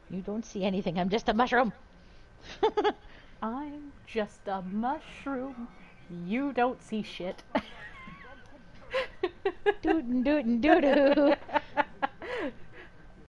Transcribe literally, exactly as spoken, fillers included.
You don't see anything. I'm just a mushroom. I'm just a mushroom. You don't see shit. Dootin' dootin' doo doo.